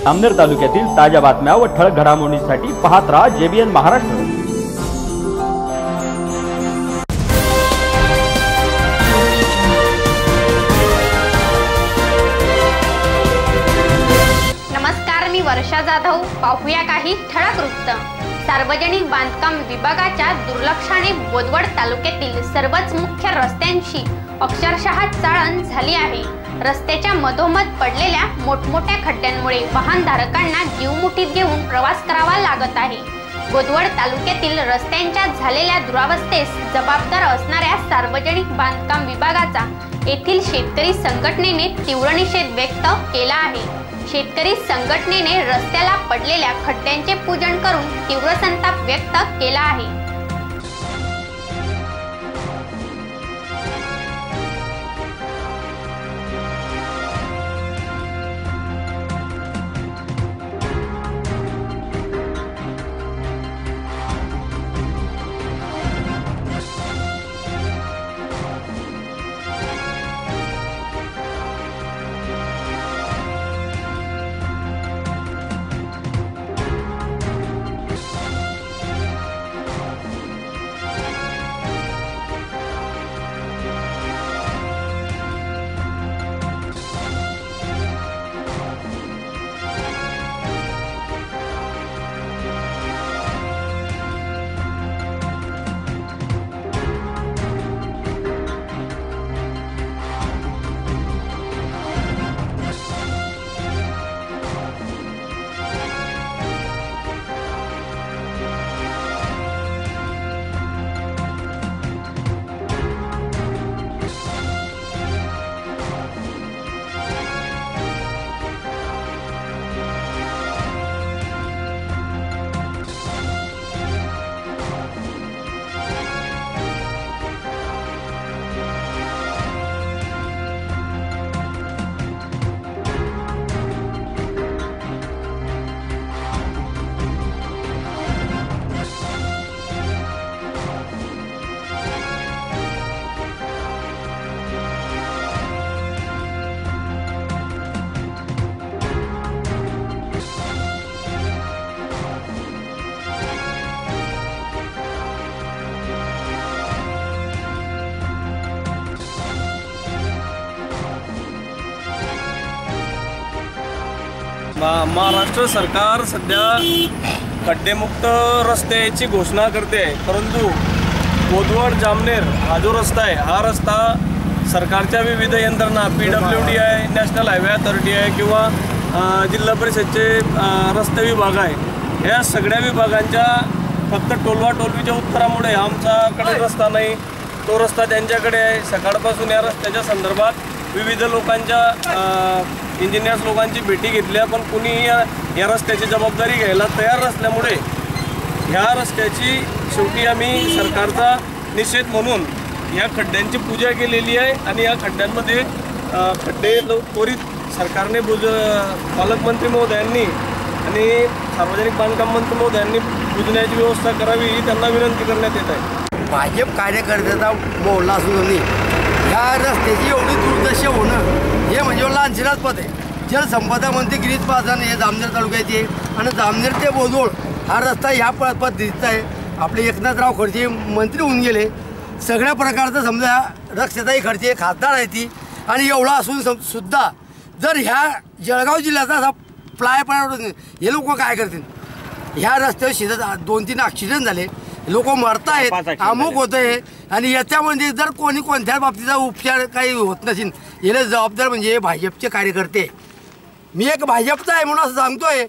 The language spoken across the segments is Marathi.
जामनेर तालुक्यातील ताज्या बातम्या व ठळक घडामोडींसाठी पाहत रहा JBN महाराष्ट्र। नमस्कार, मी वर्षा जाधव। पाहूया काही ठळक वृत्त। सार्वजनिक बांधकाम विभागाच्या दुर्लक्षाने बोदवड तालुक्यातील सर्वच मुख्य रस्त्यांची अक्षरशः चाळण झाली आहे। रस्त्याच्या मधोमध पडलेल्या मोठमोठ्या खड्ड्यांमुळे वाहनधारकांना जीव मुठीत घेऊन प्रवास करावा लागत आहे। बोदवड तालुक्यातील रस्त्यांच्या झालेल्या दुरावस्थेस जबाबदार असणाऱ्या सार्वजनिक बांधकाम विभागाचा येथील शेतकरी संघटनेने तीव्र निषेध व्यक्त केला आहे। शेतकरी संघटनेने रस्त्याला पडलेल्या खड्ड्यांचे पूजन करून तीव्र संताप व्यक्त केला आहे। महाराष्ट्र सरकार सध्या खड्डेमुक्त रस्त्याची घोषणा करते आहे, परंतु बोदवड जामनेर हा जो रस्ता आहे, हा रस्ता सरकारच्या विविध यंत्रणा PWD आहे, नॅशनल हायवे अथॉरिटी आहे किंवा जिल्हा परिषदचे रस्ते विभाग आहे, या सगळ्या विभागांच्या फक्त टोलवाटोलवीच्या उत्तरामुळे आमच्याकडे रस्ता नाही, तो रस्ता त्यांच्याकडे आहे। सकाळपासून या रस्त्याच्या संदर्भात विविध लोकांच्या इंजिनियर्स लोकांची भेटी घेतल्या, पण कुणीही या रस्त्याची जबाबदारी घ्यायला तयार नसल्यामुळे ह्या रस्त्याची शेवटी आम्ही सरकारचा निषेध म्हणून या खड्ड्यांची पूजा केलेली आहे आणि या खड्ड्यांमध्ये खड्डे त्वरित सरकारने पालकमंत्री महोदयांनी आणि सार्वजनिक बांधकाम मंत्री महोदयांनी बुजण्याची व्यवस्था करावी ही त्यांना विनंती करण्यात येत आहे। भाजप कार्यकर्त्याचा बोलला असून ह्या रस्त्याची एवढी दुर्दशा होणं हे म्हणजे लांछनास्पद आहे। जलसंपदा मंत्री गिरीश महाजन हे जामनेर तालुक्याचे आणि जामनेर ते बोदवड हा रस्ता ह्या पद्धतीचा आहे। आपले एकनाथराव खडसे मंत्री होऊन गेले, सगळ्या प्रकारचं समजा रस्त्याचाही खर्चे खासदार आहे ती, आणि एवढा असून सुद्धा जर ह्या जळगाव जिल्ह्याचा असा फ्लायपाय हे लोक काय करतील? ह्या रस्त्यावर शेतात 2-3 ॲक्सिडेंट झाले, लोक मरत आहेत, अमुक होत आहे, आणि याच्यामध्ये जर कोणत्या बाबतीचा उपचार काही होत नसेल, याला जबाबदार म्हणजे भाजपचे कार्यकर्ते। मी एक भाजपचा आहे म्हणून असं सांगतोय,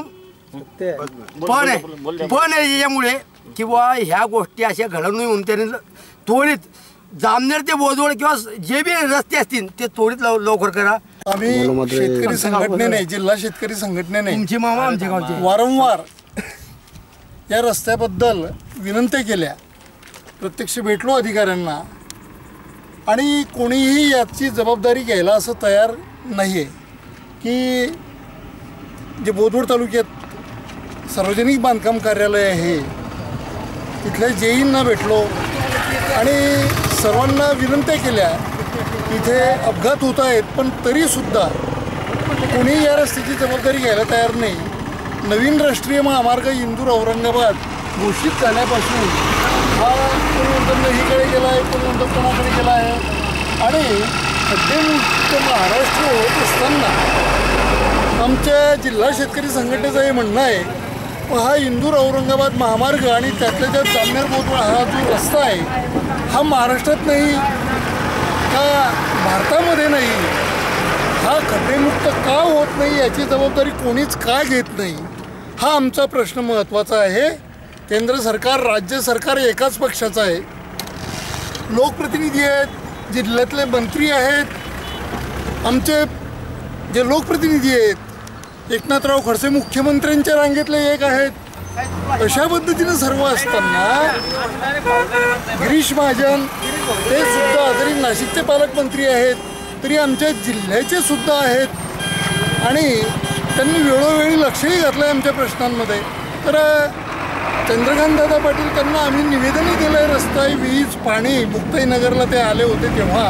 पण याच्यामुळे किंवा ह्या गोष्टी अशा घडवून येऊन त्यांनी त्वरित जामनेर ते बोदवड किंवा जे बी रस्ते असतील ते त्वरित लवकर करा। आम्ही शेतकरी संघटनेने, जिल्हा शेतकरी संघटनेने तुमचे मामा आमच्या गावचे वारंवार या रस्त्याबद्दल विनंती केल्या, प्रत्यक्ष भेटलो अधिकाऱ्यांना, आणि कोणीही याची जबाबदारी घ्यायला असं तयार नाही आहे की जे बोदवड तालुक्यात सार्वजनिक बांधकाम कार्यालय आहे तिथल्या जेईंना भेटलो आणि सर्वांना विनंती केल्या। इथे अपघात होत आहेत, पण तरीसुद्धा कोणी या रस्त्याची जबाबदारी घ्यायला तयार नाही. नवीन राष्ट्रीय महामार्ग इंदूर औरंगाबाद घोषित झाल्यापासून हा कोणी म्हणतात नदीकडे गेला आहे, कोणी म्हणतात कोणाकडे गेला आहे. आणि खड्डेमुक्त महाराष्ट्र होत असताना आमच्या जिल्हा शेतकरी संघटनेचं हे म्हणणं आहे, हा इंदूर औरंगाबाद महामार्ग आणि त्यातल्या त्यात जामनेर बोदवड हा जो रस्ता आहे हा महाराष्ट्रात नाही का भारतामध्ये नाही, हा खड्डेमुक्त का होत नाही याची जबाबदारी कोणीच का घेत नाही, हा आमचा प्रश्न महत्त्वाचा आहे. केंद्र सरकार राज्य सरकार एकाच पक्षाचं आहे. लोकप्रतिनिधी आहेत, जिल्ह्यातले मंत्री आहेत, आमचे जे लोकप्रतिनिधी आहेत एकनाथराव खडसे मुख्यमंत्र्यांच्या रांगेतले एक आहेत. अशा पद्धतीनं सर्व असताना गिरीश महाजन ते सुद्धा जरी नाशिकचे पालकमंत्री आहेत तरी आमच्या जिल्ह्याचे सुद्धा आहेत आणि त्यांनी वेळोवेळी लक्षही घातलं आहे आमच्या प्रश्नांमध्ये. तर चंद्रकांतदादा पाटील त्यांना आम्ही निवेदनही केलं आहे, रस्ता वीज पाणी मुक्ताईनगरला ते आले होते तेव्हा.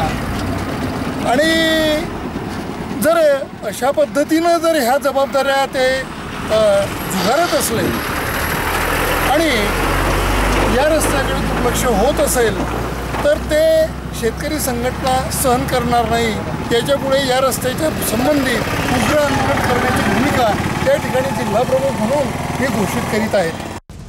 आणि जर अशा पद्धतीनं जर ह्या जबाबदाऱ्या ते झुगारत असले आणि या रस्त्याकडे दुर्लक्ष होत असेल तर ते शेतकरी संघटना सहन करणार नाही. त्याच्यापुढे या रस्त्याच्या संबंधी उग्र आंदोलन करण्याची भूमिका त्या ठिकाणी जिल्हाप्रमुख म्हणून हे घोषित करीत आहेत.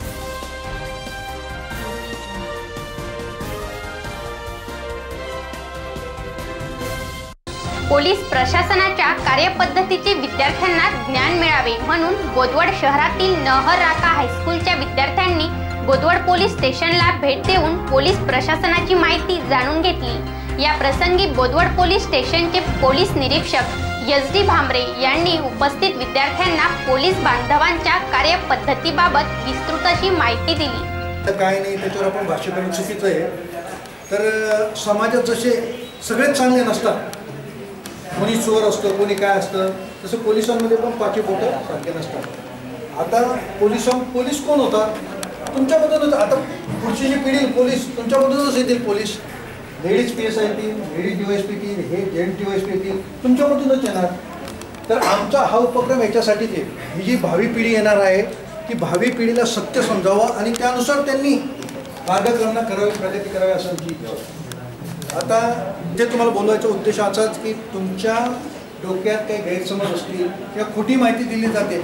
पोलीस प्रशासनाच्या कार्यपद्धतीचे विद्यार्थ्यांना ज्ञान मिळावे म्हणून बोदवड शहरातील नहर राका हायस्कूलच्या विद्यार्थ्यांनी बोदवड पोलीस स्टेशनला भेट देऊन पोलीस प्रशासनाची माहिती जाणून घेतली. या प्रसंगी बोदवड पोलीस स्टेशनचे पोलीस निरीक्षक SD भामरे यांनी उपस्थित विद्यार्थ्यांना पोलीस बांधवांच्या कार्यपद्धतीबाबत विस्तृत अशी माहिती दिली. काय नाही त्याच्यावर आपण भाष्य करणं चुकीचं आहे. तर समाजात जसे सगळेच चांगले नसतात, कोणी चोर असतं कोणी काय असतं, तसं पोलिसांमध्ये पण पाठी बोटं सारखे नसतात. आता पोलीस कोण होता तुमच्याबद्दलच. आता पुढची जी पिढी पोलीस तुमच्याबद्दलच येतील. पोलीस लेडीज PSI येतील, लेडीज DYSP येतील, हे जेंट्स DYSP येतील, तुमच्यामधूनच येणार. तर आमचा हा उपक्रम याच्यासाठीच आहे, ही जी भावी पिढी येणार आहे ती भावी पिढीला सत्य समजावं आणि त्यानुसार त्यांनी मार्गक्रमण करावी, प्रगती करावी असं आमची इच्छा. आता जे तुम्हाला बोलवायचा उद्देश असाच की तुमच्या डोक्यात काही गैरसमज असतील किंवा खोटी माहिती दिली जाते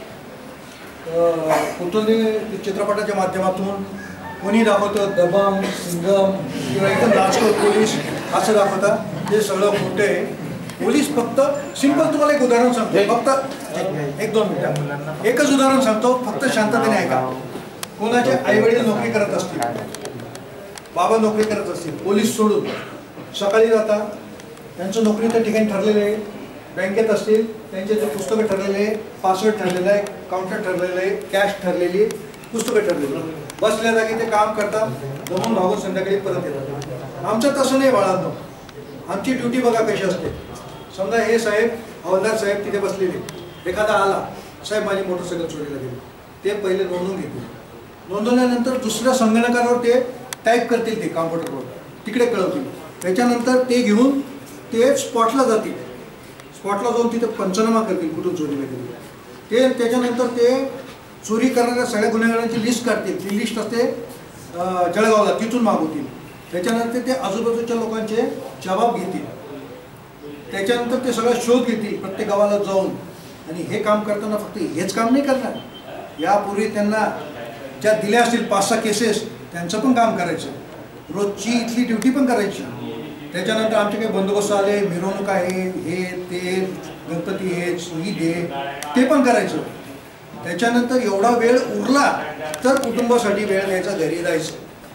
कुठूनही चित्रपटाच्या माध्यमातून, कोणी दाखवतं दबंग सिंगम किंवा एकदम राजकोट पोलीस असं दाखवतात, हे सगळं खोटं आहे. पोलीस फक्त सिंपल तुम्हाला एक उदाहरण सांगतो, फक्त 1-2 मिनिटं एकच उदाहरण सांगतो, फक्त शांततेने ऐका. कोणाचे आईवडील नोकरी करत असतील, बाबा नोकरी करत असतील, पोलीस सोडून सकाळी जातात, त्यांचं नोकरी त्या ठिकाणी ठरलेलं आहे, बँकेत असतील त्यांचे जे पुस्तकं ठरलेले आहे, पासवर्ड ठरलेलं आहे, काउंटर ठरलेलं आहे, कॅश ठरलेली आहे, पुस्तकं ठरलेली आहे, बसल्या जागी ते काम करतात, जमून भागून संध्याकाळी परत येतात. आमचं तसं नाही बाळांनो. आमची ड्युटी बघा कशी असते. समजा हे साहेब हवालदार साहेब तिथे बसलेले, एखादा आला, साहेब माझी मोटरसायकल चोरीला गेली, ते पहिले नोंदवून घेतील. नोंदवल्यानंतर दुसऱ्या संगणकावर ते टाईप करतील, ते कॉम्प्युटरवर तिकडे कळवतील. त्याच्यानंतर ते घेऊन ते स्पॉटला जातील, स्पॉटला जाऊन तिथे पंचनामा करतील कुठून चोरीला गेली ते. त्याच्यानंतर ते चोरी करणाऱ्या सगळ्या गुन्हेगारांची लिस्ट काढतील, ती लिस्ट असते जळगावला, तिथून मागवतील. त्याच्यानंतर ते आजूबाजूच्या लोकांचे जबाब घेतील. त्याच्यानंतर ते सगळं शोध घेतील प्रत्येक गावाला जाऊन. आणि हे काम करताना फक्त हेच काम नाही करणार, यापूर्वी त्यांना ज्या दिल्या असतील 5-6 केसेस त्यांचं पण काम करायचं, रोजची इथली ड्युटी पण करायची. त्याच्यानंतर आमचे काही बंदोबस्त आले, मिरवणूक आहे, हे ते गणपती आहे, ईद आहे, ते पण करायचं. त्याच्यानंतर एवढा वेळ उरला तर कुटुंबासाठी वेळ द्यायचा, घरी जायचं.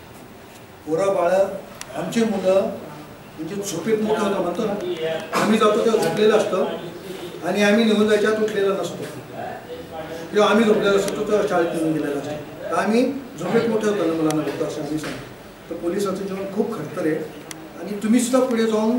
पोरं बाळं आमची मुलं म्हणजे झोपेत मोठं होतं म्हणतो ना, आम्ही जातो तेव्हा झोपलेलं असतं आणि आम्ही निघून जायच्या उठलेला नसतो, किंवा आम्ही झोपलेला असतो तो शाळेत निघून गेलेला असतो. तर आम्ही झोपेत मोठे होतो ना मुलांना होतो असं आम्ही सांगतो. तर पोलिसाचं जीवन खूप खडतर आहे आणि तुम्ही सुद्धा पुढे जाऊन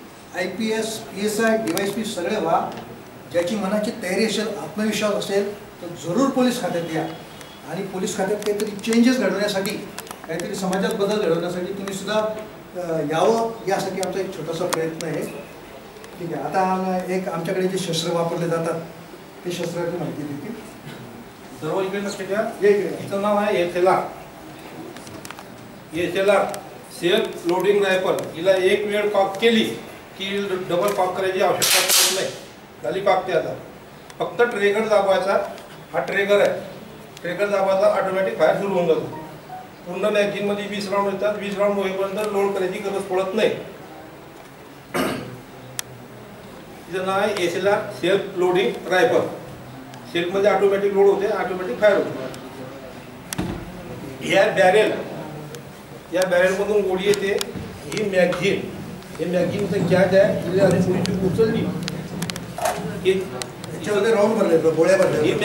IPS PSI DYSP सगळे व्हा. ज्याची मनाची तयारी असेल, आत्मविश्वास असेल तर जरूर पोलीस खात्यात या. आणि पोलीस खात्यात काहीतरी चेंजेस घडवण्यासाठी, काहीतरी समाजात बदल घडवण्यासाठी तुम्ही सुद्धा यावं, यासाठी आमचा एक छोटासा प्रयत्न आहे. ठीक आहे. आता एक आमच्याकडे जे शस्त्र वापरले जातात ते शस्त्राची माहिती देतील. सर्व इकडे लक्ष द्या. ये इकडे. हिचं नाव आहे एसएलआर. Self loading rifle. हिला एक वेळ कॉक केली की डबल कॉक करायची आवश्यकता पडत नाही. झाली कॉकते. आता फक्त ट्रेगर दाबायचा. हा ट्रेगर आहे. ट्रेगर दाबायचा ऑटोमॅटिक फायर सुरू होऊन जातो. पूर्ण मॅगझिनमध्ये 20 राऊंड येतात. 20 राऊंड होईपर्यंत लोड करायची गरज पडत नाही. तिचं नाव आहे एसएलआर सेल्फ लोडिंग रायफल. सेल्फमध्ये ऑटोमॅटिक लोड होते, ऑटोमॅटिक फायर होते. या बॅरेलमधून गोळी येते. ही मॅगझिन, हे मॅगझिनचं कॅच आहे. तिला आधी गोळीची उचलली याच्यामध्ये राऊंड भरले, गोळ्या भरल्या. ही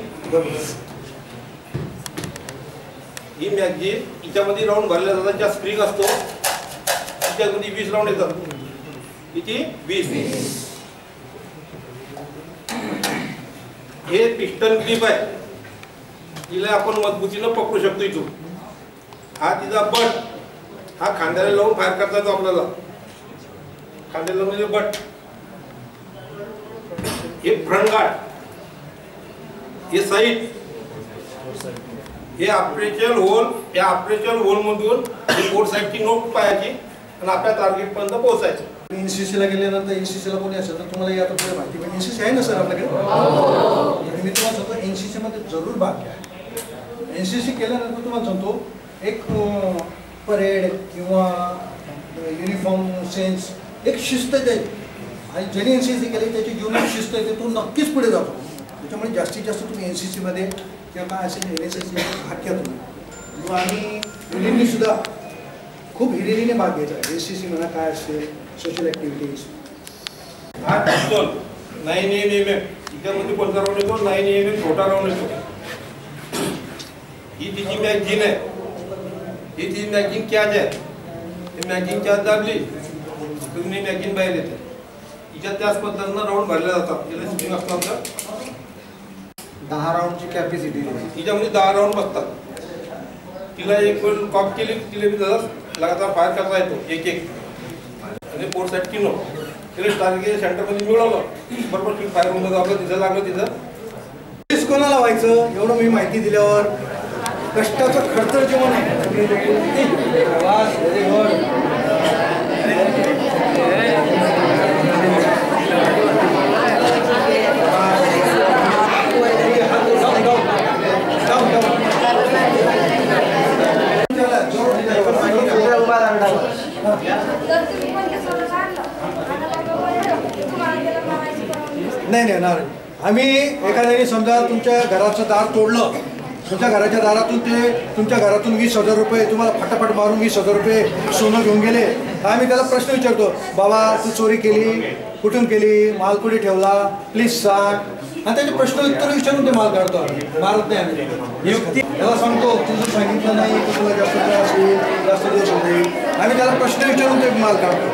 मॅगझिन हिच्यामध्ये राऊंड भरल्या जातात. ज्या स्प्रिंग असतो त्याच्यामध्ये 20 राऊंड येतात. किती? 20. हे पिस्टन ग्रिप आहे. तिला आपण मजबूतीनं पकडू शकतो इथून. हा तिचा बट. हा खांद्याला लावून फायर करता येतो आपल्याला. खांद्याला म्हणजे बट. हे फ्रंट गार्ड. हे साईड. हे ऑपरेशनल होल. या ऑपरेशनल होल मधून बोर्ड साईडची नोट पाहायची आणि आपल्या टार्गेट पर्यंत पोहोचायचं. एनसीसीला गेल्यानंतर एनसीसीला कोणी असेल तर तुम्हाला यात पुढे माहिती पण एनसीसी आहे ना सर आपल्याकडे. मी तुम्हाला सांगतो एनसीसी मध्ये जरूर भाग घ्या. एनसीसी केल्यानंतर तुम्हाला सांगतो एक परेड किंवा युनिफॉर्म सेन्स एक शिस्त जाईल आणि ज्यांनी एनसीसी केली त्याची जीवनात शिस्त येते तो नक्कीच पुढे जातो. त्याच्यामुळे जास्तीत जास्त तुम्ही एनसीसी मध्ये किंवा काय असेल एनएसएस भाग घ्या तुम्ही. आणि मुलींनी सुद्धा खूप हिरिरीने भाग घ्यायचा. एनसीसी म्हणा काय असते सोशल ॲक्टिव्हिटीज. हा पिस्तूल 9mm. त्याच्यामध्ये कोणता राऊंड येतो? 9mm छोटा राऊंड येतो. ही तिची मॅगझिन आहे. ही तिची मॅगझिन कॅच आहे. ती मॅगझिन कॅच दाबली तुम्ही मॅगझिन बाहेर येते. तिच्यात त्याच पद्धतीनं राऊंड भरले जातात. तिला स्प्रिंग असतात. 10 राऊंडची कॅपॅसिटी. तिच्यामध्ये 10 राऊंड बसतात. तिला एक वेळ कॉक केली तिला जसं लगातार फायर करता येतो एक आणि पोर्ट साईड किनो तिला टार्गेट सेंटरमध्ये मिळवलं बरोबर तुम्ही फायर होऊन जातं. आपलं तिथं लागलं तिथं. पोलीस कोणाला व्हायचं एवढं मी माहिती दिल्यावर कष्टाचं खर्च जेवण आहे. नाही आम्ही एखाद्याने समजा तुमच्या घराचं दार तोडलं. तुमच्या घराच्या दारातून ते तुमच्या घरातून 20,000 रुपये तुम्हाला फटाफट मारून 20,000 रुपये सोनं घेऊन गेले तर आम्ही त्याला प्रश्न विचारतो. बाबा तू चोरी केली, कुठून केली, माल कुठे ठेवला, प्लीज सांग. आणि त्याचे प्रश्न उत्तर विचारून ते माल काढतो. मारत नाही आम्ही. त्याला सांगतो तुझं सांगितलं नाही तर तुला जास्त त्रास होईल, जास्त दिवस होईल. आम्ही त्याला प्रश्न विचारून ते माल काढतो.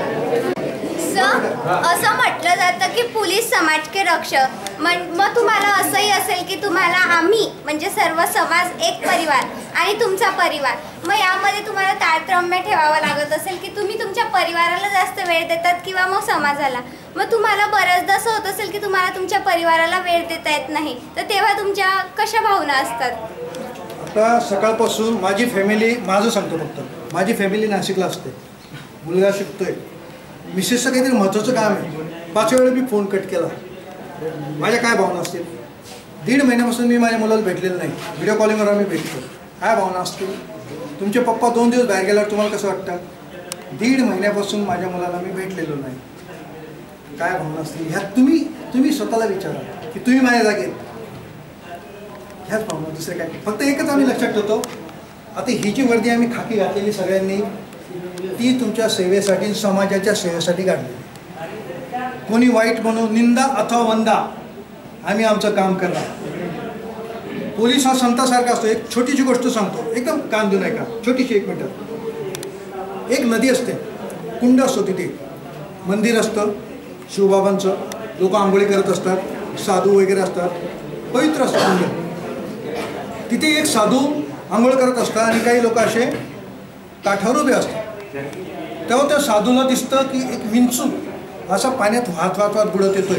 असं म्हटलं जातं की पोलीस समाज के रक्षक. मग तुम्हाला असंही असेल की तुम्हाला आम्ही म्हणजे सर्व समाज एक परिवार आणि तुमचा परिवार. मग यामध्ये तुम्हाला तारतम्य ठेवावं लागत असेल की तुम्ही तुमच्या परिवाराला जास्त वेळ देतात किंवा मग समाजाला. मग तुम्हाला बऱ्याचदा असं होत असेल की तुम्हाला तुमच्या परिवाराला वेळ देता येत नाही तर तेव्हा तुमच्या कशा भावना असतात? आता सकाळपासून माझी फॅमिली, माझं सांगतो फक्त, माझी फॅमिली नाशिकला असते. मुलगा शिकतोय. मिसेसचं काहीतरी महत्त्वाचं काम आहे. 5 वेळा मी फोन कट केला. माझ्या काय भावना असतील? 1.5 महिन्यापासून मी माझ्या मुलाला भेटलेलं नाही. व्हिडिओ कॉलिंगवर आम्ही भेटतो. काय भावना असतील? तुमचे पप्पा 2 दिवस बाहेर गेल्यावर तुम्हाला कसं वाटतं? 1.5 महिन्यापासून माझ्या मुलाला मी भेटलेलो नाही. काय भावना असतील? ह्यात तुम्ही स्वतःला विचारा की तुम्ही माझ्या जागेत. ह्याच भावना, दुसरे काय. फक्त एकच आम्ही लक्षात ठेवतो. आता ही जी वर्दी आम्ही खाकी घातलेली सगळ्यांनी ती तुमच्या सेवेसाठी, समाजाच्या सेवेसाठी काढलेली. कोणी वाईट म्हणून निंदा अथवा वंदा आम्ही आमचं काम करणार. पोलीस हा संतासारखा असतो. एक छोटीशी गोष्ट सांगतो, एकदम कान देऊ नका, छोटीशी 1 मिनिट. एक नदी असते, कुंड असतो, तिथे मंदिर असतं शिवबाबांचं. लोक आंघोळी करत असतात, साधू वगैरे असतात, पवित्र असतं कुंड. तिथे एक साधू आंघोळ करत असतात आणि काही लोक असे काठावर उभे असतात. तेव्हा त्या साधूला दिसतं की एक विंचू असा पाण्यात वाहत वाहत वाहत बुडत येतोय.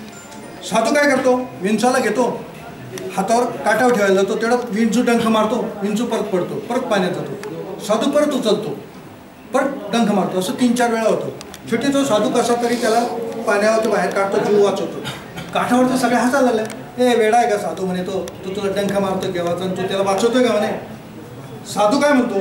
साधू काय करतो, विंचाला घेतो, हातावर काठावर ठेवायला जातो, तेवढा विंचू डंख मारतो, विंचू परत पडतो, परत पाण्यात जातो. साधू परत उचलतो, परत डंख मारतो. असं 3-4 वेळा होतो. शेवटी तो साधू कसा तरी त्याला पाण्यावर बाहेर काढतो, जीव वाचवतो. काठावरचं सगळे हसायला लागले, हे वेडा आहे का साधू म्हणे, तो तुला डंख मारतो केव्हाचा, तू त्याला वाचवतोय का म्हणे. साधू काय म्हणतो,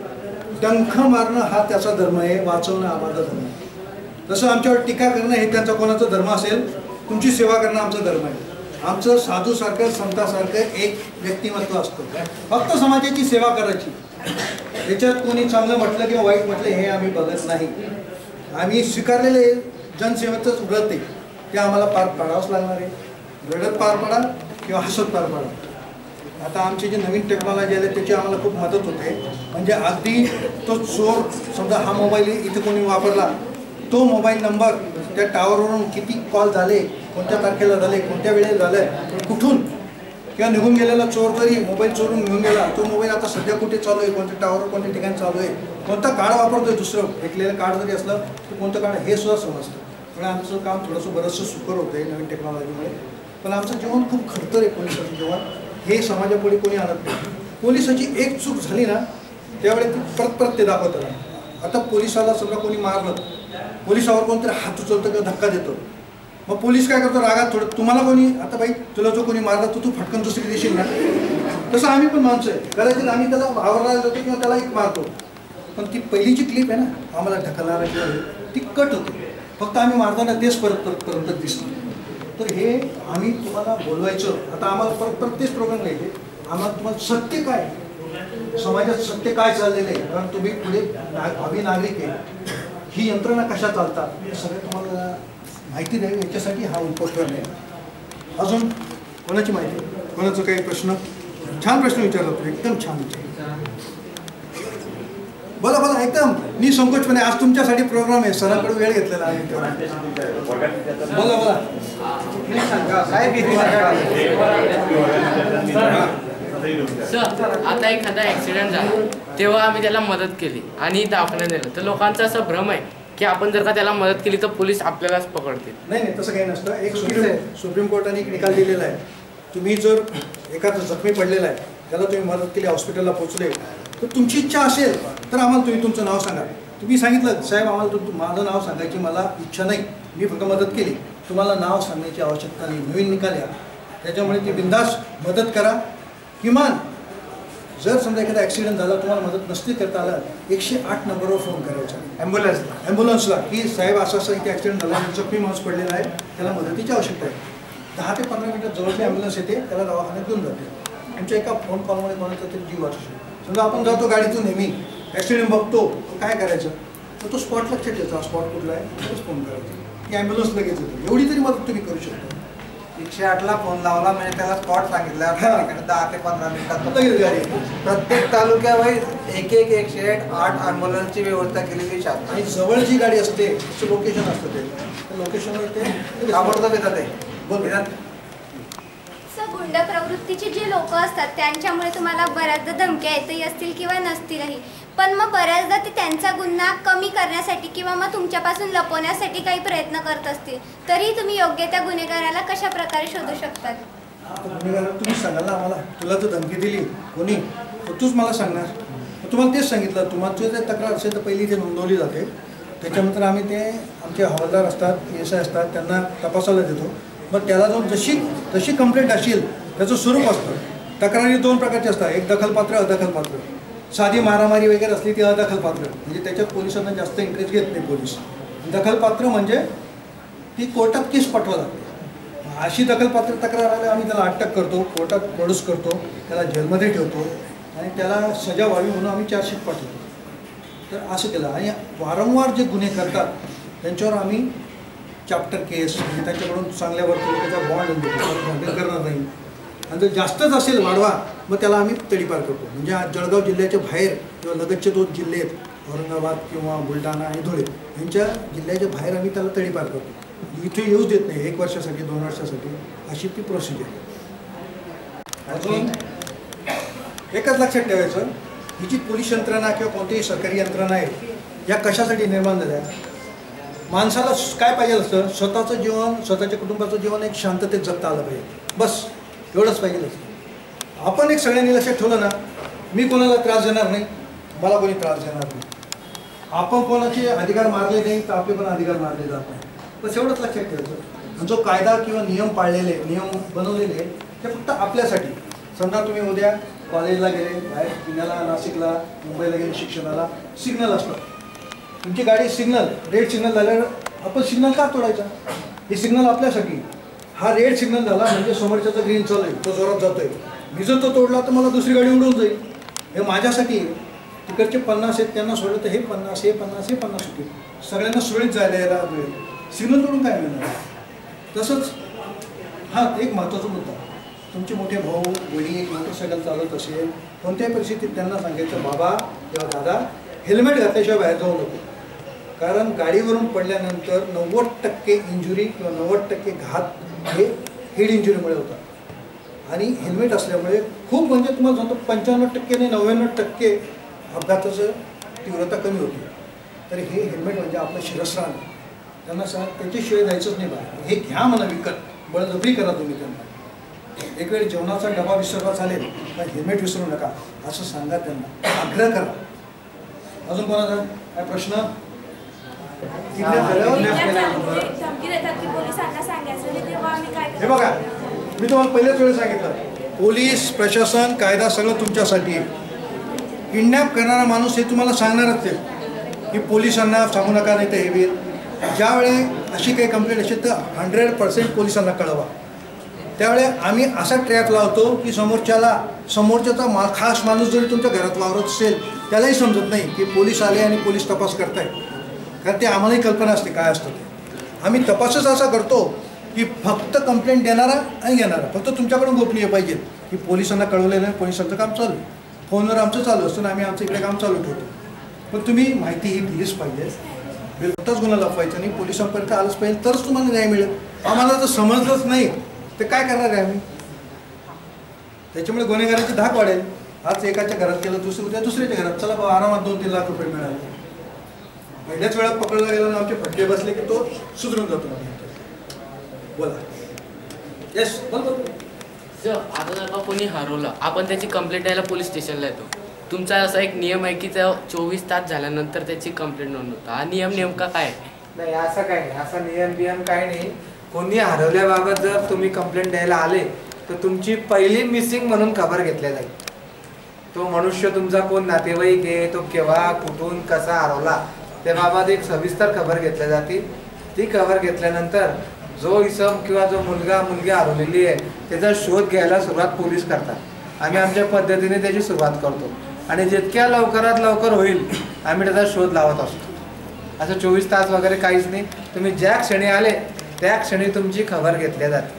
डंख मारणं हा त्याचा धर्म आहे, वाचवणं हा माझा धर्म आहे. जसं आमच्यावर टीका करणं हे त्यांचा कोणाचा धर्म असेल, तुमची सेवा करणं आमचा धर्म आहे. आमचं साधूसारखं संतासारखं एक व्यक्तिमत्व असतं, फक्त समाजाची सेवा करायची. याच्यात कोणी चांगलं म्हटलं किंवा वाईट म्हटलं हे आम्ही बघत नाही. आम्ही स्वीकारलेले जनसेवेचंच व्रत आहे, ते आम्हाला पार पाडावंच लागणार आहे. रडत पार पडा किंवा हसत पार पडा. आता आमची जी नवीन टेक्नॉलॉजी आली त्याची आम्हाला खूप मदत होते. म्हणजे अगदी तो चोर समजा हा मोबाईल इथे कोणी वापरला, तो मोबाईल नंबर त्या टावरवरून किती कॉल झाले, कोणत्या तारखेला झाले, कोणत्या वेळेला झालं, कुठून किंवा निघून गेलेला चोर जरी मोबाईल चोरून घेऊन गेला, तो मोबाईल आता सध्या कुठे चालू आहे, कोणत्या टावरवर कोणत्या ठिकाणी चालू आहे, कोणता कार्ड वापरतोय, दुसरं फेकलेलं कार्ड जरी असलं तर कोणतं कार्ड हे सुद्धा समजतं. त्यामुळे आमचं काम थोडंसं बरंचसं सुकर होतं आहे नवीन टेक्नॉलॉजीमुळे. पण आमचं जीवन खूप खडतर आहे पोलिसाचं जीवन, हे समाजापुढे कोणी आणत नाही. पोलिसाची एक चूक झाली ना त्यावेळी ती परत ते दाखवतात. आता पोलिसाला समजा कोणी मारलं, पोलिसावर कोणतरी हात उचलतं किंवा धक्का देतो, मग पोलीस काय करतो रागात थोडं, तुम्हाला कोणी आता बाई तुला जो कोणी मारला तू फटकन दुसरी देशील ना. तसं आम्ही पण माणसं आहे, कदाचित आम्ही त्याला आवरायला जातो किंवा त्याला एक मारतो, पण ती पहिलीची क्लिप आहे ना आम्हाला ढकलणारा किंवा ती कट होते, फक्त आम्ही मारताना तेच परत दिसतो. तर हे आम्ही तुम्हाला बोलवायचं. आता आम्हाला परत तेच प्रोग्राम घ्यायचे, आम्हाला तुम्हाला सत्य काय, समाजात सत्य काय चाललेलं आहे, कारण तुम्ही पुढे भावी नागरिक आहे, ही यंत्रणा कशा चालतात हे सगळं तुम्हाला माहिती द्यावी, याच्यासाठी हा उपक्रम आहे. अजून कोणाची माहिती, कोणाचं काही प्रश्न? छान प्रश्न विचारला तो, एकदम छान विचार. बोला बोला, एकदम निसंकोचपणे. आज तुमच्यासाठी प्रोग्राम आहे, सरांकडे वेळ घेतलेला आहे. बोला बोला. सर, आता एखादा ॲक्सिडेंट झाला तेव्हा आम्ही त्याला मदत केली आणि दवाखान्यात नेलं, तर लोकांचा असा भ्रम आहे की आपण जर का त्याला मदत केली तर पोलीस आपल्यालाच पकडतील. नाही नाही, तसं काही नसतं. एक सुप्रीम कोर्टाने एक निकाल दिलेला आहे, तुम्ही जर एखादा जखमी पडलेला आहे त्याला तुम्ही मदत केली, हॉस्पिटलला पोहोचले, तर तुमची इच्छा असेल तर आम्हाला तुम्ही तुमचं नाव सांगा. तुम्ही सांगितलं साहेब आम्हाला माझं नाव सांगायची मला इच्छा नाही, मी फक्त मदत केली, तुम्हाला नाव सांगण्याची आवश्यकता नाही. नवीन निकाल या, त्याच्यामुळे ती बिंदास मदत करा. किमान जर समजा एखादा ॲक्सिडेंट झाला, तुम्हाला मदत नसती करता आलं, 108 नंबरवर फोन करायचा ॲम्ब्युलन्सला की साहेब असं असं इथे ॲक्सिडेंट झाला, जखमी माणूस पडलेला आहे, त्याला मदतीची आवश्यकता आहे. 10 ते 15 मिनिटात जवळची ॲम्ब्युलन्स येते, त्याला दवाखान्यात घेऊन जाते. तुमच्या एका फोन कॉलमध्ये कोणाचा तरी जीव वाचू शकतो. समजा आपण जातो गाडीतून नेहमी, ॲक्सिडेंट बघतो, काय करायचं, तर तो स्पॉट लक्षात घ्यायचा, स्पॉट कुठला आहे तोच फोन करायचा, की ॲम्ब्युलन्स लगेच येतो. एवढी तरी मदत तुम्ही करू शकता. 108ला फोन लावला म्हणजे त्याला स्पॉट सांगितला, 10 ते 15 मिनिटात लगेच गाडी. प्रत्येक तालुक्यावाईज 1-8 ॲम्ब्युलन्सची व्यवस्था केलेली शासन. आणि जवळ जी गाडी असते त्याचं लोकेशन असतं, ते लोकेशनवर ते ताबडतोब येतात. ते बोल. गुंड प्रवृत्तीचे जे लोक असतात त्यांच्यामुळे तुम्हाला बऱ्याचदा धमक्या येतही असतील किंवा नसतीलही, पण मग बऱ्याचदा ते त्यांचा गुन्हा कमी करण्यासाठी किंवा मग तुमच्यापासून लपवण्यासाठी काही प्रयत्न करत असतील, तरी तुम्ही योग्य त्या गुन्हेगाराला कशा प्रकारे शोधू शकतात? गुन्हेगार तुम्हीच सांगाल ना आम्हाला. तुला जर धमकी दिली कोणी तर तूच मला सांगणार. तुम्हाला तेच सांगितलं, तुम्हाला जर तक्रार असेल तर पहिली ते नोंदवली जाते, त्याच्यानंतर आम्ही ते आमचे हवालदार असतात, PSI असतात, त्यांना तपासायला देतो. मग त्याला जाऊन जशी कंप्लेंट असेल त्याचं स्वरूप असतं. तक्रारी 2 प्रकारचे असतात, एक दखलपात्र, अदखलपात्र. साधी मारामारी वगैरे असली ती अदखलपात्र, म्हणजे त्याच्यात पोलिसांना जास्त इंटरेस्ट घेत नाही पोलीस. दखलपात्र म्हणजे ती कोर्टात केस पाठवा लागते. अशी दखलपात्र तक्रार आल्यावर आम्ही त्याला अटक करतो, कोर्टात प्रोड्यूस करतो, त्याला जेलमध्ये ठेवतो आणि त्याला सजा व्हावी म्हणून आम्ही चार्जशीट पाठवतो. तर असं केलं. आणि वारंवार जे गुन्हे करतात त्यांच्यावर आम्ही चॅप्टर केस, म्हणजे त्यांच्याकडून चांगल्या वर्तणुकीचा बॉन्ड देतो, करणार नाही. आणि जर जास्तच असेल वाढवा, मग त्याला आम्ही तडीपार करतो. म्हणजे आज जळगाव जिल्ह्याच्या बाहेर किंवा लगतचे 2 जिल्हे आहेत, औरंगाबाद किंवा बुलढाणा आणि धुळे, यांच्या जिल्ह्याच्या बाहेर आम्ही त्याला तडीपार करतो. इथे येऊच देत नाही 1 वर्षासाठी 2 वर्षासाठी, अशी ती प्रोसिजर. अजून एकच लक्षात ठेवायचं, ही जी पोलीस यंत्रणा किंवा कोणतीही सरकारी यंत्रणा आहे या कशासाठी निर्माण झाल्या? माणसाला काय पाहिजे असतं, स्वतःचं जीवन, स्वतःच्या कुटुंबाचं जीवन एक शांततेत जगता आलं पाहिजे, बस एवढंच पाहिजे असतं. आपण एक सगळ्यांनी लक्षात ठेवलं ना, मी कोणाला त्रास देणार नाही, मला कोणी त्रास देणार नाही, आपण कोणाचे अधिकार मारले नाही तर आपले पण अधिकार मारले जात नाही, बस एवढंच लक्षात ठेवायचं. आणि जो कायदा किंवा नियम पाळलेले, नियम बनवलेले ते फक्त आपल्यासाठी. समजा तुम्ही उद्या कॉलेजला गेले, बाहेर पुण्याला, नाशिकला, मुंबईला गेले शिक्षणाला, सिग्नल असतं, तुमची गाडी सिग्नल रेड सिग्नल झाल्यावर आपण सिग्नल का तोडायचा? हे सिग्नल आपल्यासाठी. हा रेड सिग्नल झाला म्हणजे समोरच्याचा ग्रीन चालू आहे, तो जोरात जातोय, मी जर तो तोडला तर मला दुसरी गाडी उडवून जाईल. हे माझ्यासाठी तिकडचे 50 आहेत त्यांना सोडलं तर हे 50 हे 50 हे 50 होते, सगळ्यांना सुरळीत जायला यायला मिळेल. सिग्नल तोडून काय मिळणार? तसंच हां, एक महत्त्वाचा मुद्दा, तुमचे मोठे भाऊ वडील मोटरसायकल चालवत असेल, कोणत्याही परिस्थितीत त्यांना सांगायचं बाबा किंवा दादा हेल्मेट घातल्याशिवाय बाहेर जाऊ नको, कारण गाडीवरून पडल्यानंतर 90% इंजुरी किंवा 90% घात हे हेड इंजुरीमुळे होतात. आणि हेल्मेट असल्यामुळे खूप म्हणजे तुम्हाला सांगतो 95% नाही 99% अपघाताचं तीव्रता कमी होती. तर हे हेल्मेट म्हणजे आपलं शिरस्त्राण. त्यांना सांग त्याच्याशिवाय जायचंच नाही बाहेर, हे घ्या म्हणा विकत, बळजबरी करा तुम्ही त्यांना. एक वेळ जेवणाचा डबा विसरला चालेल पण हेल्मेट विसरू नका असं सांगा त्यांना, आग्रह करा. अजून कोणाचा काय प्रश्न? हे बघा, मी तुम्हाला पहिल्याच वेळेस सांगितलं, पोलीस प्रशासन कायदा सगळं तुमच्यासाठी आहे. किडनॅप करणारा माणूस हे तुम्हाला सांगणारच आहे की पोलिसांना सांगू नका, नाही तर हे होईल. ज्यावेळी अशी काही कंप्लेंट असेल तर 100% पोलिसांना कळवा. त्यावेळी आम्ही असा ट्रॅप लावतो की समोरच्याचा खास माणूस जरी तुमच्या घरात वावरत असेल त्यालाही समजत नाही की पोलीस आले आणि पोलीस तपास करताय, कारण ते आम्हालाही कल्पना असते काय असतं ते. आम्ही तपासच असा करतो की फक्त कंप्लेंट देणारा आणि घेणारा फक्त तुमच्याकडून गोपनीय पाहिजे की पोलिसांना कळवलेलं नाही, पोलिसांचं काम चालू, फोनवर आमचं चालू असतं ना, आम्ही आमचं इकडे काम चालू ठेवतो. पण तुम्ही माहिती ही दिलीच पाहिजे, बिलकुलच गुन्हा लपवायचा नाही, पोलिसांपर्यंत आलंच पाहिजे तरच तुम्हाला न्याय मिळेल. आम्हाला जर समजलंच नाही तर काय करणार आहे आम्ही? त्याच्यामुळे गुन्हेगाराची धाक वाढेल. आज एकाच्या घरात केलं, उद्या दुसऱ्याच्या घरात, चला बाबा आरामात 2-3 लाख रुपये मिळाले. पहिल्याच वेळात पकडला गेला ना आमचे फटके बसले की तो सुधरून जातो. बोला. येस बरोबर. सर आता जर का कोणी हरवलं, आपण त्याची कंप्लेंट द्यायला पोलीस स्टेशनला येतो. तुमचा असा एक नियम आहे की त्या 24 तास झाल्यानंतर त्याची कंप्लेंट नोंदवतो. हा नियम नेमका काय आहे? नाही असं काही नाही, असा नियम काही नाही. कोणी हरवल्याबाबत जर तुम्ही कंप्लेंट द्यायला आले तर तुमची पहिली मिसिंग म्हणून खबर घेतल्या जाईल. तो मनुष्य तुमचा कोण नातेवाईक आहे, तो केव्हा कुठून कसा हरवला त्याबाबत एक सविस्तर खबर घेतल्या जाते. ती खबर घेतल्यानंतर जो इसम किंवा जो मुलगी हरवलेली आहे त्याचा शोध घ्यायला सुरुवात पोलीस करतात. आम्ही आमच्या पद्धतीने त्याची सुरुवात करतो आणि जितक्या लवकरात लवकर होईल आम्ही त्याचा शोध लावत असतो. असं 24 तास वगैरे काहीच नाही. तुम्ही ज्या क्षणी आले त्या क्षणी तुमची खबर घेतल्या जाते.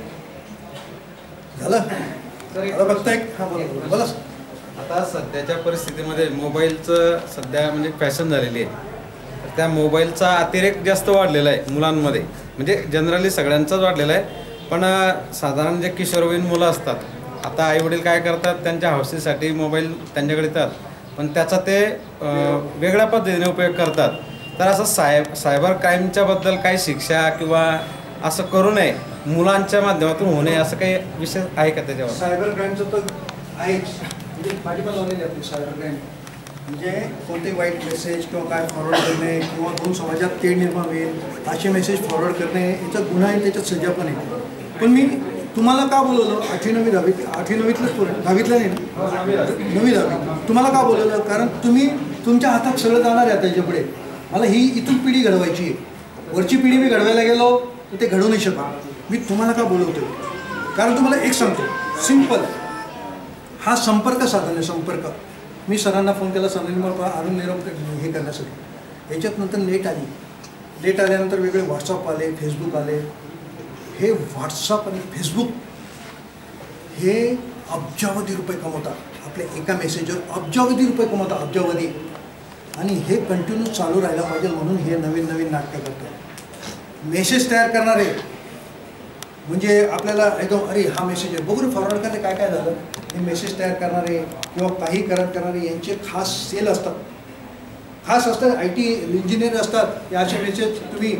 झालं बघताय? हां बोला बोला. आता सध्याच्या परिस्थितीमध्ये मोबाईलचं सध्या म्हणजे फॅशन झालेली आहे. तर त्या मोबाईलचा अतिरेक जास्त वाढलेला आहे मुलांमध्ये, म्हणजे जनरली सगळ्यांचाच वाढलेला आहे. पण साधारण जे किशोरवयीन मुलं असतात, आता आईवडील काय करतात, त्यांच्या हौसेसाठी मोबाईल त्यांच्याकडे येतात पण त्याचा ते वेगळ्या पद्धतीने उपयोग करतात. तर असं सायबर क्राईमच्याबद्दल काही शिक्षा किंवा असं करू नये, मुलांच्या माध्यमातून होऊ नये असं काही विषय आहे का त्याच्यावर? सायबर क्राईमचं तर आहेच, म्हणजे पाठिंबा लावलेली आपली सायबर क्राईम म्हणजे कोणतेही वाईट मेसेज किंवा काय फॉरवर्ड करणे किंवा दोन समाजात तेढ निर्माण होईल असे मेसेज फॉरवर्ड करणे याचा गुन्हा आहे, त्याच्यात सजा पण आहे. पण मी तुम्हाला का बोलवलं 8वी 9वी 10वीतलंच पोरं, 10वीतलं नाही ना, 9वी 10वी तुम्हाला का बोलवलं? कारण तुम्ही तुमच्या हातात सगळं जाणार आहे त्याच्या पुढे. मला ही इथून पिढी घडवायची आहे, वरची पिढी मी घडवायला गेलो तर ते घडवू नाही शकत. मी तुम्हाला का बोलवतो? कारण तुम्हाला एक सांगतो सिंपल, हा संपर्क साधन आहे. संपर्क मी सरांना फोन केला सरांनी अरुण निरम हे करण्यासाठी. याच्यात नंतर नेट आली, नेट आल्यानंतर वेगळे व्हॉट्सअप आले, फेसबुक आले. हे व्हॉट्सअप आणि फेसबुक हे अब्जावधी रुपये कमवतात. आपल्या एका मेसेजवर अब्जावधी रुपये कमवतात, अब्जावधी. आणि हे कंटिन्यू चालू राहायला पाहिजे म्हणून हे नवीन नवीन नाटकं करतात. मेसेज तयार करणारे म्हणजे आपल्याला एकदम अरे हा मेसेज आहे बघू फॉरवर्ड करणे काय काय झालं. हे मेसेज तयार करणारे किंवा काही करणारे यांचे खास सेल असतात, खास असतात, IT इंजिनियर असतात. हे असे मेसेज तुम्ही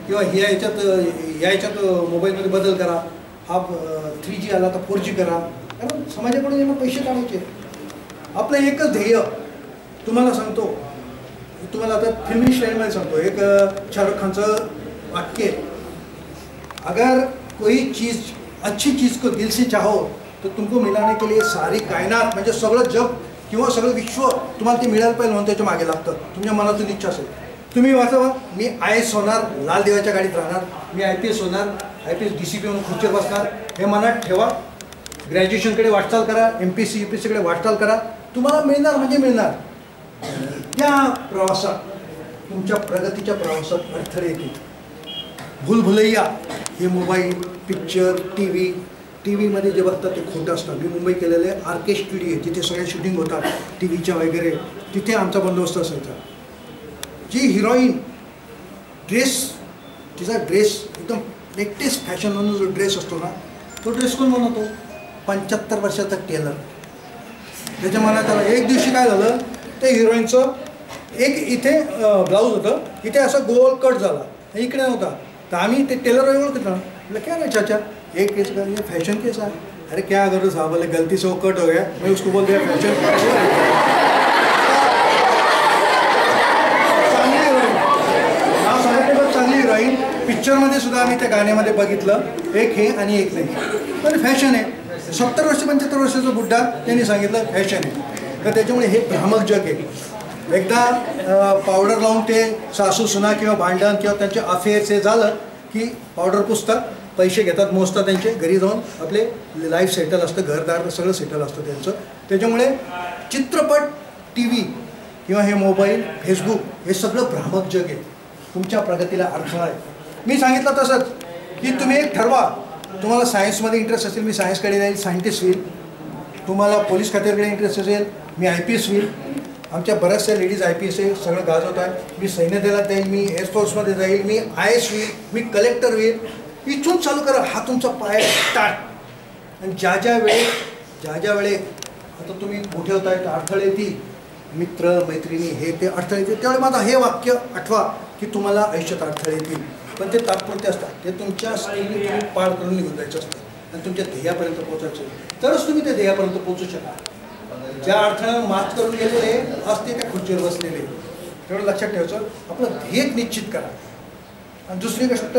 किंवा याच्यात मोबाईलमध्ये बदल करा, हा 3G आला तर 4G करा, कारण समाजाकडून यांना पैसे काढायचे. आपलं एकच ध्येय तुम्हाला सांगतो, तुम्हाला आता फिल्मी स्टाईलमध्ये सांगतो. एक शाहरुख खानचं वाक्य आहे, अगर कोई चीज़ अच्छी चीज़ को दिल से चाहो तो तुमको मिलाने के लिए सारी कायनात म्हणजे सगळं जग किंवा सगळं विश्व तुम्हाला ते मिळायला पाहिजे म्हणून त्याच्या मागे लागतं. तुमच्या मनातून इच्छा असेल, तुम्ही वाचावा, मी IAS होणार, लाल देवाच्या गाडीत राहणार, मी IPS होणार, IPS DCP म्हणून खुर्चीवर बसणार, हे मनात ठेवा. ग्रॅज्युएशनकडे वाटचाल करा, MPSC UPSCकडे वाटचाल करा, तुम्हाला मिळणार म्हणजे मिळणार. त्या प्रवासात, तुमच्या प्रगतीच्या प्रवासात अडथळे येतील. भूलभुलैया हे मोबाईल, पिक्चर, टी व्हीमध्ये जे बघतात ते खोटं असतं. मी मुंबई केलेले RK स्टुडिओ आहे, तिथे सगळ्या शूटिंग होतात TV च्या वगैरे, तिथे आमचा बंदोबस्त असायचा. जी हिरोईन तिचा ड्रेस एकदम लेटेस्ट फॅशन म्हणून जो ड्रेस असतो ना, तो ड्रेस कोण बनवतो? 75 वर्षाचा टेलर. त्याच्या मनात आलं. एक दिवशी काय झालं, ते हिरोईनचं एक इथे ब्लाऊज होतं, इथे असं गोल कट झाला, इकडे नव्हता. तो आम्ही ते टेलर ओळखतो ना, बोले क्या रे चाचा ये केस का, ये फैशन कैसा है? अरे क्या करो साहब, बोले गलती से वो कट हो गया, मैं उसको बोल दिया फैशन. चांगली हिरोईन, नाव सांगितलं पण चांगली हिरोईन. पिक्चरमध्ये सुद्धा आम्ही त्या गाण्यामध्ये बघितलं, एक हे आणि एक नाही, पण फॅशन आहे. 70 वर्ष 75 वर्षाचा बुड्ढा त्यांनी सांगितलं फॅशन आहे. तर त्याच्यामुळे हे भ्रामक जग आहे. एकदा पावडर लावून ते सासू सुना किंवा भांडण किंवा त्यांचे अफेअर्स हे झालं की पावडर पुसतात, पैसे घेतात, मोजतात, त्यांचे घरी जाऊन आपले लाईफ सेटल असतं, घरदार सगळं सेटल असतं त्यांचं. त्याच्यामुळे चित्रपट, TV किंवा हे मोबाईल, फेसबुक हे सगळं भ्रामक जग आहे. तुमच्या प्रगतीला अडथळा आहे. मी सांगितलं तसंच की तुम्ही एक ठरवा, तुम्हाला सायन्समध्ये इंटरेस्ट असेल, मी सायन्सकडे जाईल, सायंटिस्ट होईल. तुम्हाला पोलीस खात्याकडे इंटरेस्ट असेल, मी IPS होईल. आमच्या बऱ्याचशा लेडीज IPS आहे, सगळं गाजवत आहे. मी सैन्य दलात जाईल, मी एअरफोर्समध्ये जाईल, मी IAS होईल, मी कलेक्टर होईल. इथून चालू करा, हा तुमचा पाय स्टार्ट. आणि ज्या ज्या वेळे आता तुम्ही मोठे होत आहे, अडथळे येतील, मित्र मैत्रिणी हे ते अडथळे येतील, त्यावेळी माझं हे वाक्य आठवा की तुम्हाला आयुष्यात अडथळे येतील, पण ते तात्पुरते असतात. ते तुमच्या स्किलने तुम्ही पार करून निघून जायचं असतं आणि तुमच्या ध्येयापर्यंत पोहोचायचं, तरच तुम्ही त्या ध्येयापर्यंत पोहोचू शकाल. ज्या अडथळ्यावर मात करून गेलेले असते त्या खुर्चीवर बसलेले, तेवढं लक्षात ठेवायचं. आपलं ध्येय निश्चित करा. आणि दुसरी गोष्ट,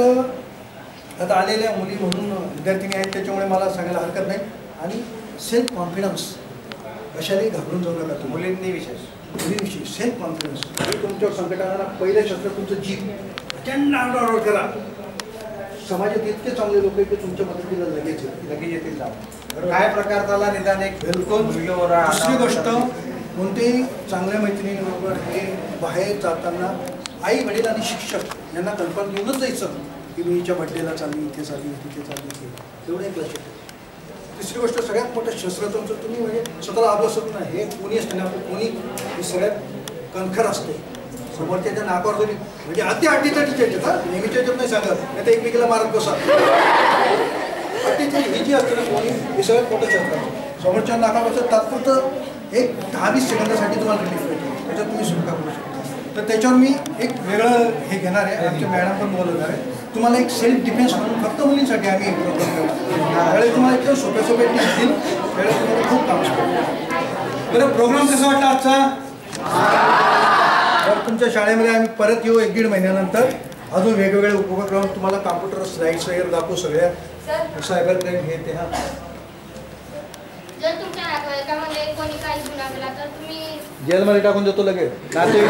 आता आलेल्या मुली म्हणून विद्यार्थिनी आहेत, त्याच्यामुळे मला सांगायला हरकत नाही. आणि सेल्फ कॉन्फिडन्स, कशालाही घाबरून जाऊ नका. मुलींविषयी सेल्फ कॉन्फिडन्स, तुमच्या संकटाला पहिलं शस्त्र तुमचं जीव, अचंड करा. समाजात इतके चांगले लोक आहेत की तुमच्या मदतीला लगेच येतील. काय प्रकार झाला निदान एक बिलकुल. दुसरी गोष्ट, कोणतेही चांगल्या मैत्रिणीबरोबर हे बाहेर जाताना आई वडील आणि शिक्षक यांना कल्पना घेऊनच जायचं की मी हिच्या बड्डेला चालली, इथे चालली, तिथे चालली, तेवढं एक लक्षात ठेवा. तिसरी गोष्ट, सगळ्यात मोठं शस्त्र तुमचं तुम्ही म्हणजे स्वतःला अभ्यासत नाही. हे कोणी असतं ना, कोणी हे सगळ्यात कणखर असते. समोरच्या नाकावर तुम्ही म्हणजे अटीच्या येतात, नेहमीच्या याच्यात नाही सांगत, नाही तर एकमेकीला मारत बसा. ही जी असते ना कोणी, हे सगळ्यात मोठं शस्त्र. समोरच्या नाकापासून तात्पुरतं एक 10-20 सेकंदासाठी तुम्हाला रिलीफ मिळतो, त्याच्यात तुम्ही सुटका करू शकता. तर त्याच्यावर मी एक वेगळं हे घेणार आहे, आमचे मॅडम पण बोलवणार आहे. तुम्हाला एक सेल्फ डिफेन्स म्हणून फक्त मुलींसाठी आम्ही एक प्रोग्राम करतो. त्यावेळेस तुम्हाला एकदम सोप्या टिप्स देईल, त्यावेळेस तुम्हाला खूप काम शिकवतो. बरं, प्रोग्राम कसा वाटला आजचा? तर तुमच्या शाळेमध्ये आम्ही परत येऊ 1-1.5 महिन्यानंतर. अजून वेगवेगळे उपक्रम तुम्हाला कॉम्प्युटर स्लाइड्स वगैरे दाखवू, सगळ्या सायबर क्राईम हे ते. जर तुमच्या नातेवाईकामध्ये कोणी काही गुन्हा केला तर तुम्ही जेलमध्ये टाकून देतो लगेच. तुम्ही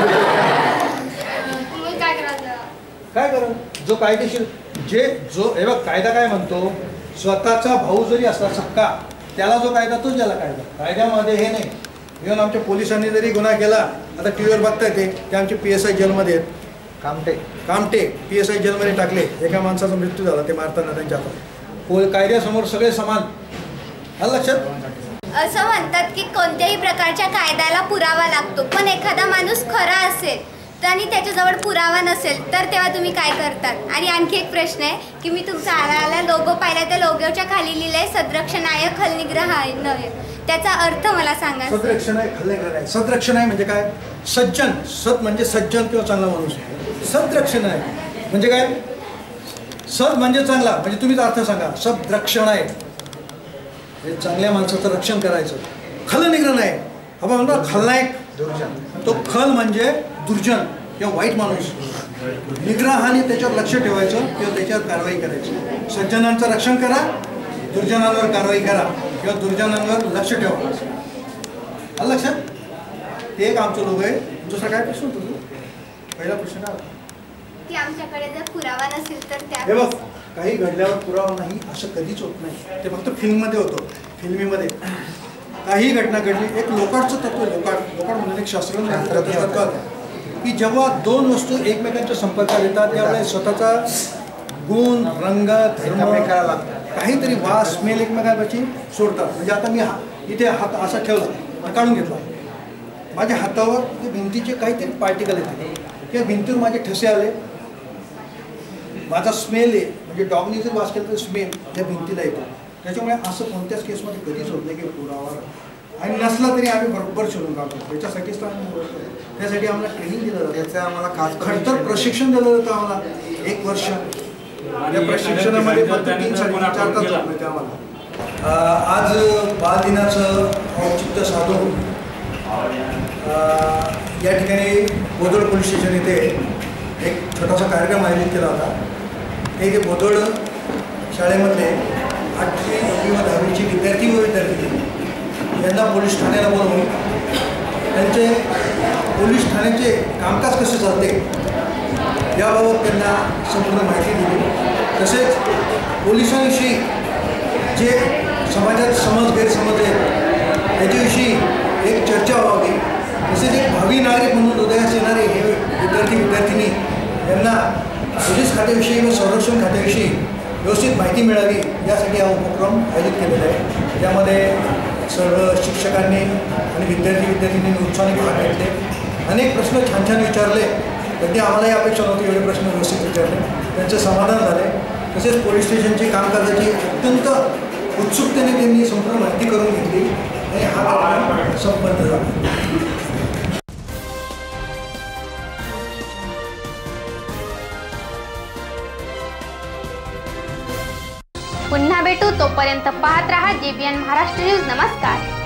काय कराल? काय करा, जो कायदेशीर हे बघ, कायदा काय म्हणतो, स्वतःचा भाऊ जरी असला सक्का, त्याला जो कायदा तोच ज्याला कायदा. कायद्यामध्ये हे नाही. इव्हन आमच्या पोलिसांनी जरी गुन्हा केला, आता TVवर बघता येते, ते आमचे PSI जेलमध्ये आहेत. कामटे PSI जेलमध्ये टाकले. एका माणसाचा मृत्यू झाला ते मारताना त्यांच्या हातात. कायद्यासमोर सगळे समान. आलं लक्षात? असं म्हणतात की कोणत्याही प्रकारच्या कायद्याला पुरावा लागतो, पण एखादा माणूस खरा असेल आणि त्याच्याजवळ पुरावा नसेल तर तेव्हा तुम्ही काय करतात? आणि आणखी एक प्रश्न आहे की मी तुमचा आला लोगो पाहिला, त्या लोगोच्या खाली लिहिलंय सदरक्षणाय खलनिग्रहाय, त्याचा अर्थ मला सांगा. सदरक्षणाय खलनिग्रहाय, सदरक्षणाय म्हणजे काय? सज्जन. सत म्हणजे सज्जन किंवा चांगला माणूस. सदरक्षणाय म्हणजे काय? सद म्हणजे चांगला, म्हणजे तुम्हीच अर्थ सांगा. सब रक्षण आहे, हे चांगल्या माणसाचं रक्षण करायचं. खल निग्रह नाही, आपण म्हणतो खलनायक, तो खल म्हणजे दुर्जन किंवा वाईट माणूस. निग्रहाने त्याच्यावर लक्ष ठेवायचं किंवा त्याच्यावर कारवाई करायची. सज्जनांचं रक्षण करा, दुर्जनांवर कारवाई करा किंवा दुर्जनांवर लक्ष ठेवा. आलं लक्षात? ते एक आमचं लोक आहे. दुसरा काय प्रश्न होतो? पहिला प्रश्न काय? की आमच्याकडे जर पुरावा नसेल तर त्या हे बघ, काही घडल्यावर पुरावा नाही असं कधीच होत नाही. ते फक्त फिल्ममध्ये होतं. फिल्मीमध्ये काही घटना घडली. एक लोकाटचं तत्व, लोकाट म्हणून एक शास्त्रज्ञ की जेव्हा दोन वस्तू एकमेकांच्या संपर्कात येतात त्यावेळेस स्वतःचा गुण, रंग, धर्म, काहीतरी वास, स्मेल एकमेकांपाशी सोडतात. म्हणजे आता मी इथे हात असा ठेवला, काढून घेतला, माझ्या हातावर ते भिंतीचे काहीतरी पार्टिकल येते किंवा भिंतीवर माझे ठसे आले, माझा स्मेल आहे, म्हणजे डॉगनी जर वास केला तर स्मेल या भिंतीला येतो. त्याच्यामुळे असं कोणत्याच केसमध्ये कधीच होत नाही की पुरावा आणि नसला तरी आम्ही बरोबर शोधून काढतो. त्याच्यासाठीच तर आम्ही त्यासाठी आम्हाला ट्रेनिंग दिलं जातं. त्याचं आम्हाला खास खडतर प्रशिक्षण दिलं जातं आम्हाला 1 वर्ष. त्या प्रशिक्षणामध्ये फक्त 3-4 तास लागले आम्हाला. आज बालदिनाचं औचित्य साधून या ठिकाणी बोदोड पोलीस स्टेशन येथे एक छोटासा कार्यक्रम आयोजित केला होता. हे बोदोड शाळेमधले 8वी 9वी व 10वीचे विद्यार्थी व विद्यार्थिनी यांना पोलीस ठाण्याला बोलवून त्यांचे पोलीस ठाण्याचे कामकाज कसे चालते याबाबत त्यांना संपूर्ण माहिती दिली. तसेच पोलिसांविषयी जे समाजात समज गैरसमज आहेत त्याच्याविषयी एक चर्चा व्हावी. तसेच एक भावी नागरिक म्हणून हृदयास येणारे हे विद्यार्थी यांना पोलीस खात्याविषयी व संरक्षण खात्याविषयी व्यवस्थित माहिती मिळावी यासाठी हा उपक्रम आयोजित केलेला आहे. त्यामध्ये सर्व शिक्षकांनी आणि विद्यार्थ्यांनी उत्साहाने भाग घेतले. अनेक प्रश्न छान छान विचारले. त्यांनी आम्हालाही अपेक्षा नव्हती एवढे प्रश्न व्यवस्थित विचारले. त्यांचं समाधान झाले. तसेच पोलीस स्टेशनची कामकाजाची अत्यंत उत्सुकतेने त्यांनी संपूर्ण माहिती करून घेतली आणि हा कार्यक्रम संपन्न झाला. पुन्हा भेटू, तोपर्यंत पाहत रहा JBN महाराष्ट्र न्यूज. नमस्कार.